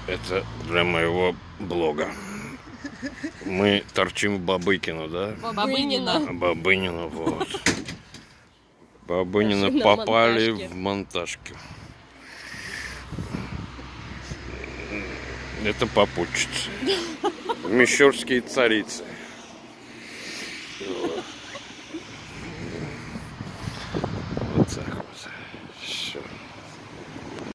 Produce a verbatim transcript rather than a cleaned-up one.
Это для моего блога. Мы торчим в Бабыкино, да? Бабынина. Бабынина, вот. Бабынина попали монтажке. в монтажки. Это попутчицы. Мещерские царицы.